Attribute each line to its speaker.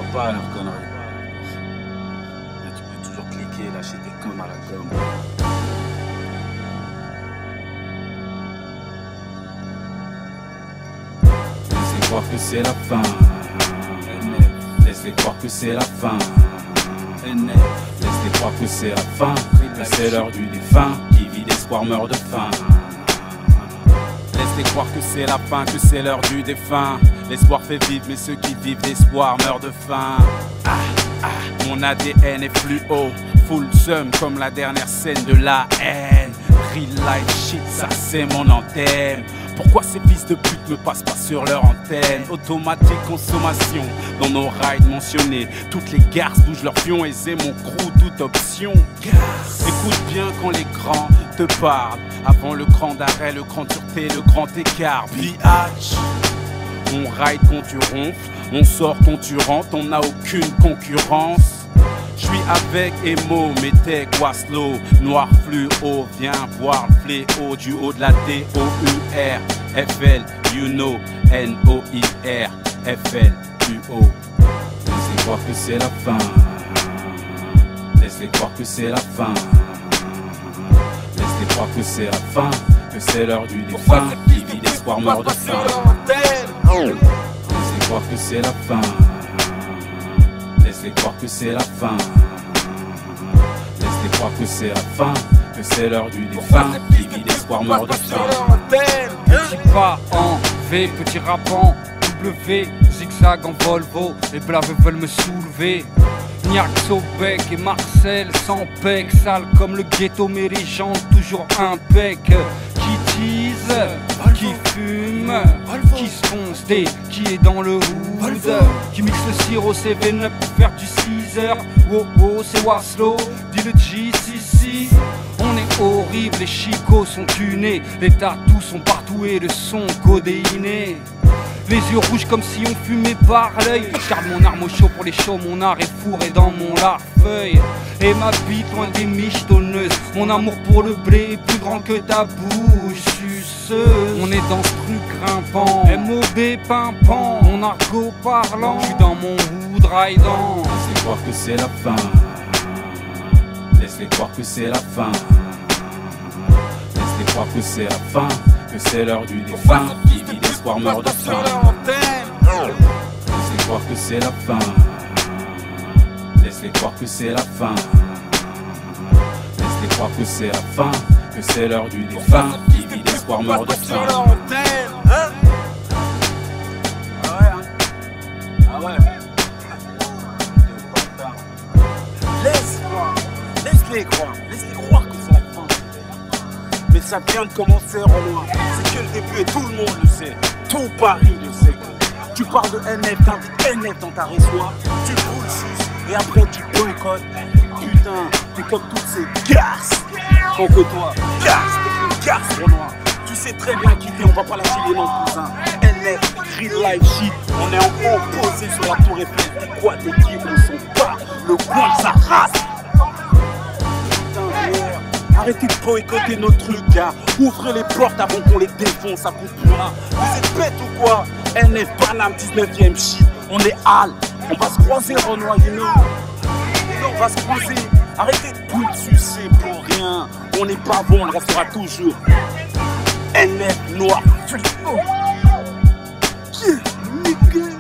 Speaker 1: crois pas à leurs conneries. Mais tu peux toujours cliquer et lâcher tes coms à la gomme. Laisse-les croire que c'est la fin. Laisse-les croire que c'est la fin. Laisse-les croire que c'est la fin. Que c'est l'heure du défunt. Qui vit d'espoir meurt de faim. Laisse-les croire que c'est la fin, que c'est l'heure du défunt. L'espoir fait vivre, mais ceux qui vivent d'espoir meurent de faim. Mon ADN est fluo, full sum comme la dernière scène de la haine. Real life shit, ça c'est mon antenne. Pourquoi ces fils de pute me passent pas sur leur antenne? Automatique consommation dans nos rides mentionnés. Toutes les garces bougent leur pion et c'est mon crew, toute option. Écoute bien quand les grands te parlent. Avant le cran d'arrêt, le cran de sûreté, le grand écart. Biatch. On ride quand tu ronfles, on sort quand tu rentres, on n'a aucune concurrence. Je suis avec Emo, Métèque, Waslo, Noir Fluo, viens voir le fléau du haut de la D-O-U-R, F-L, you know, N-O-I-R, F-L-U-O. Laissez croire que c'est la fin, laissez croire que c'est la fin, laissez croire que c'est la fin, que c'est l'heure du défunt, qui vit d'espoir meurt de faim. Laissez croire que c'est la fin. Laissez croire que c'est la fin. Laissez croire que c'est la fin. Que c'est l'heure du défunt. Qui vit d'espoir meurt de faim.
Speaker 2: Petit pas en V, petit rappant W, zigzag en Volvo. Les blaves veulent me soulever. Niax au bec et Marcel sans pec. Sale comme le ghetto mais les gens toujours impec. Qui tease, qui fume, qui se fonce, qui est dans le hood, qui mixe le sirop C9 pour faire du 6h. Oh oh, c'est Waslo, dis le GCC. On est horrible, les chicots sont tunés, les tatous sont partout et le son codéiné. Les yeux rouges comme si on fumait par l'œil. Je garde mon arme au chaud pour les shows, mon art est fourré dans mon larfeuille. Et ma bite loin des michetonneuses. Mon amour pour le blé est plus grand que ta bouche suceuse. On est dans ce truc grimpant, M.O.B. pimpant, mon argot parlant. Je suis dans mon hood ridant.
Speaker 1: Laissez croire que c'est la fin. Laissez croire que c'est la fin. Laissez croire que c'est la fin. Que c'est l'heure du défunt. Qui vit d'espoir meurt de faim. Laissez croire que c'est la fin. Laissez croire que c'est la fin. Laissez croire que c'est la fin. Que c'est l'heure du défunt. Qui vit d'espoir meurt de faim.
Speaker 3: Laisse-les croire que c'est la fin. Mais ça vient de commencer, Renoir. C'est que le début et tout le monde le sait. Tout Paris le sait. Tu parles de NF, t'invites NF dans ta réseau. Tu roules 6 et après tu boycottes. Putain, t'es comme toutes ces garces. Tant que toi, garce, t'es une garce, Renoir. Tu sais très bien qui t'es, on va pas lâcher les noms de cousin. NF, real life shit, on est en haut posé sur la tour Eiffel. T'es quoi, t'es qui, on s'en bat. Le coin de sa race. Arrêtez de boycotter nos trucs, gars. Ouvrez les portes avant qu'on les défonce, ça coûte plus rien. Vous êtes bêtes ou quoi? NF, Paname, 19ème shit. On est Hal. On va se croiser, Renoir, you know. On va se croiser. Arrêtez de tout sucer pour rien. On n'est pas bon, on le restera toujours. NF, noir, flic. Yeah, nigga.